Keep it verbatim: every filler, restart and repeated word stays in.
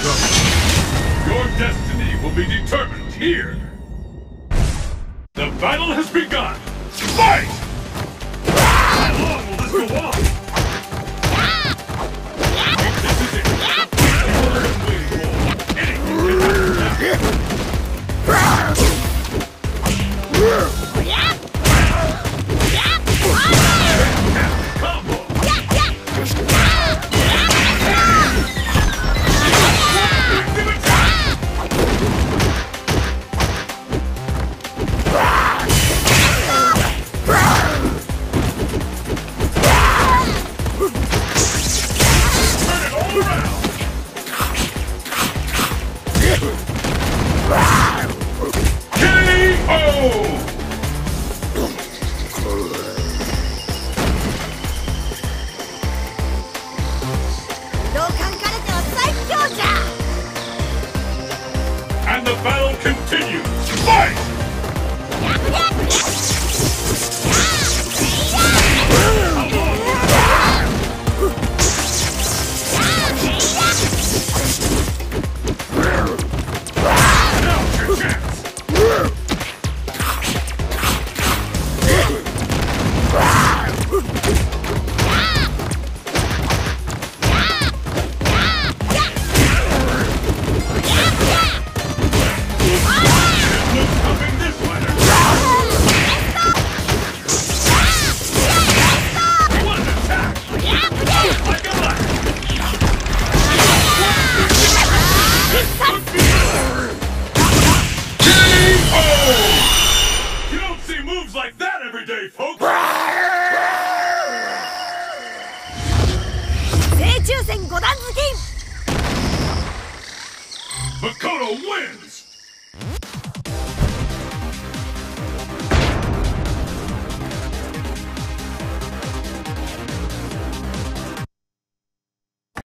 Your destiny will be determined here. The battle has begun. Fight! How long will this go on? This is it. The final waiting for. Anything can happen now. Combo! And the battle continues! Fight! Now's your chance! Like that every day, folks! Makoto wins!